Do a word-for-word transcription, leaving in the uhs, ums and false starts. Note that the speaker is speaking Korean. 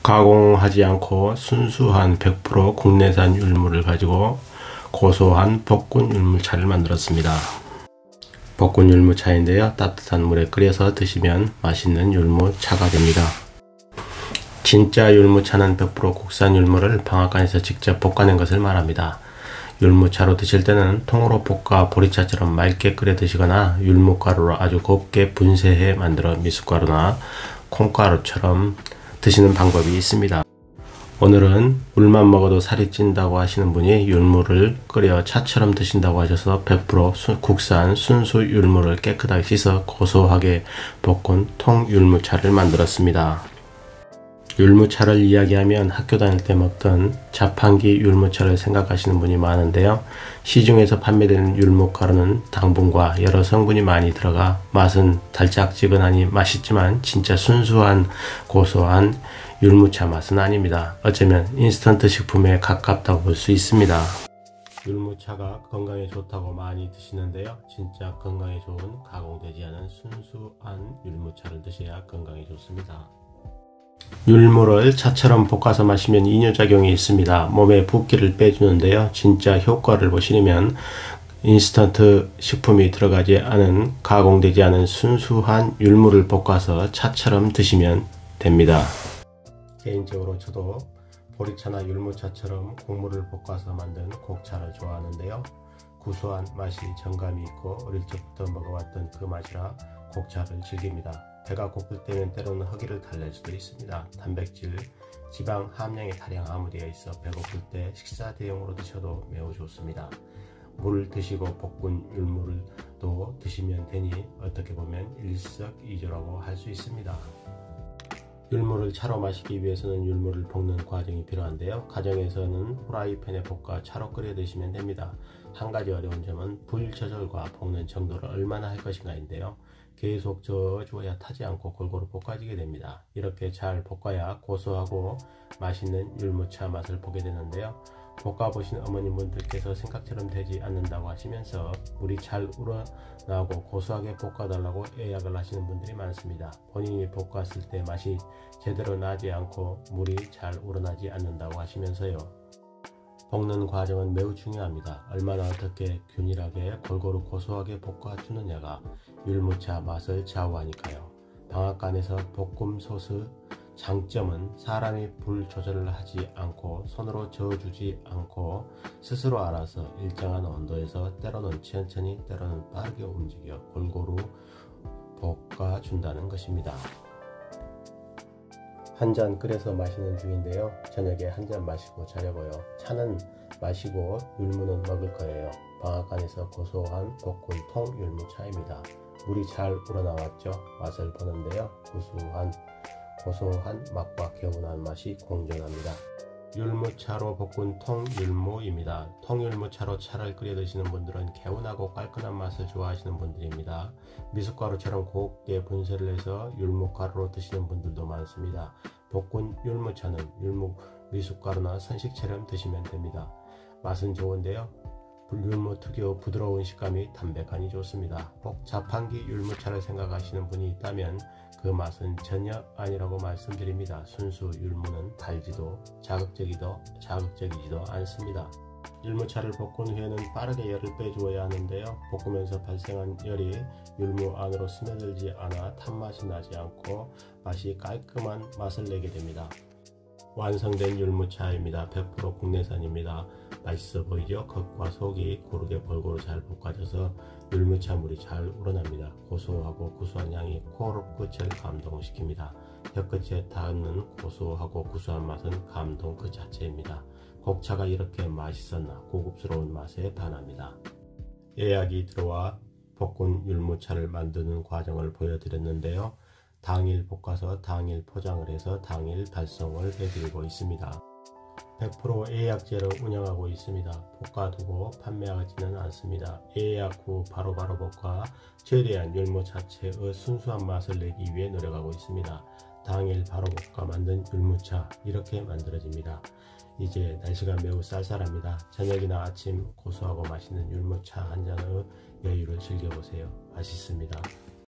가공하지 않고 순수한 백 퍼센트 국내산 율무를 가지고 고소한 볶은 율무차를 만들었습니다. 볶은 율무차인데요. 따뜻한 물에 끓여서 드시면 맛있는 율무차가 됩니다. 진짜 율무차는 백 퍼센트 국산 율무를 방앗간에서 직접 볶아낸 것을 말합니다. 율무차로 드실 때는 통으로 볶아 보리차처럼 맑게 끓여 드시거나 율무가루로 아주 곱게 분쇄해 만들어 미숫가루나 콩가루처럼 드시는 방법이 있습니다. 오늘은 물만 먹어도 살이 찐다고 하시는 분이 율무를 끓여 차처럼 드신다고 하셔서 백 퍼센트 국산 순수 율무를 깨끗하게 씻어 고소하게 볶은 통율무차를 만들었습니다. 율무차를 이야기하면 학교 다닐 때 먹던 자판기 율무차를 생각하시는 분이 많은데요. 시중에서 판매되는 율무가루는 당분과 여러 성분이 많이 들어가 맛은 달짝지근하니 맛있지만 진짜 순수한 고소한 율무차 맛은 아닙니다. 어쩌면 인스턴트 식품에 가깝다고 볼 수 있습니다. 율무차가 건강에 좋다고 많이 드시는데요. 진짜 건강에 좋은 가공되지 않은 순수한 율무차를 드셔야 건강에 좋습니다. 율무를 차처럼 볶아서 마시면 이뇨작용이 있습니다. 몸에 붓기를 빼주는데요. 진짜 효과를 보시려면 인스턴트 식품이 들어가지 않은 가공되지 않은 순수한 율무를 볶아서 차처럼 드시면 됩니다. 개인적으로 저도 보리차나 율무차처럼 곡물을 볶아서 만든 곡차를 좋아하는데요. 구수한 맛이 정감이 있고 어릴 적부터 먹어왔던 그 맛이라 곡차를 즐깁니다. 배가 고플 때는 때로는 허기를 달랠 수도 있습니다. 단백질, 지방 함량이 다량 함유되어 있어 배고플 때 식사 대용으로 드셔도 매우 좋습니다. 물 드시고 볶은 율무를 또 드시면 되니 어떻게 보면 일석이조라고 할 수 있습니다. 율무를 차로 마시기 위해서는 율무를 볶는 과정이 필요한데요. 가정에서는 후라이팬에 볶아 차로 끓여 드시면 됩니다. 한 가지 어려운 점은 불 조절과 볶는 정도를 얼마나 할 것인가인데요. 계속 저어줘야 타지 않고 골고루 볶아지게 됩니다. 이렇게 잘 볶아야 고소하고 맛있는 율무차 맛을 보게 되는데요. 볶아보신 어머님분들께서 생각처럼 되지 않는다고 하시면서 물이 잘 우러나고 고소하게 볶아달라고 예약을 하시는 분들이 많습니다. 본인이 볶았을 때 맛이 제대로 나지 않고 물이 잘 우러나지 않는다고 하시면서요. 볶는 과정은 매우 중요합니다. 얼마나 어떻게 균일하게 골고루 고소하게 볶아주느냐가 율무차 맛을 좌우하니까요. 방앗간에서 볶음 소스 장점은 사람이 불 조절을 하지 않고 손으로 저어주지 않고 스스로 알아서 일정한 온도에서 때로는 천천히 때로는 빠르게 움직여 골고루 볶아준다는 것입니다. 한 잔 끓여서 마시는 중인데요. 저녁에 한 잔 마시고 자려고요. 차는 마시고 율무는 먹을 거예요. 방앗간에서 고소한 볶은 통 율무차입니다. 물이 잘 우러나왔죠. 맛을 보는데요. 구수한 고소한 맛과 개운한 맛이 공존합니다. 율무차로 볶은 통율무입니다. 통율무차로 차를 끓여 드시는 분들은 개운하고 깔끔한 맛을 좋아하시는 분들입니다. 미숫가루처럼 곱게 분쇄를 해서 율무가루로 드시는 분들도 많습니다. 볶은 율무차는 율무 미숫가루나 선식처럼 드시면 됩니다. 맛은 좋은데요. 율무 특유 부드러운 식감이 담백하니 좋습니다. 꼭 자판기 율무차를 생각하시는 분이 있다면 그 맛은 전혀 아니라고 말씀드립니다. 순수 율무는 달지도 자극적이도 자극적이지도 않습니다. 율무차를 볶은 후에는 빠르게 열을 빼주어야 하는데요. 볶으면서 발생한 열이 율무 안으로 스며들지 않아 탄맛이 나지 않고 맛이 깔끔한 맛을 내게 됩니다. 완성된 율무차입니다. 백 퍼센트 국내산입니다. 맛있어 보이죠? 겉과 속이 고르게 골고루 잘 볶아져서 율무차 물이 잘 우러납니다. 고소하고 구수한 향이 코끝을 감동시킵니다. 혀끝에 닿는 고소하고 구수한 맛은 감동 그 자체입니다. 곡차가 이렇게 맛있었나 고급스러운 맛에 반합니다. 예약이 들어와 볶은 율무차를 만드는 과정을 보여드렸는데요. 당일 볶아서 당일 포장을 해서 당일 발송을 해드리고 있습니다. 백 퍼센트 예약제로 운영하고 있습니다. 볶아두고 판매하지는 않습니다. 예약 후 바로바로 볶아 최대한 율무 자체의 순수한 맛을 내기 위해 노력하고 있습니다. 당일 바로 볶아 만든 율무차 이렇게 만들어집니다. 이제 날씨가 매우 쌀쌀합니다. 저녁이나 아침 고소하고 맛있는 율무차 한 잔의 여유를 즐겨보세요. 맛있습니다.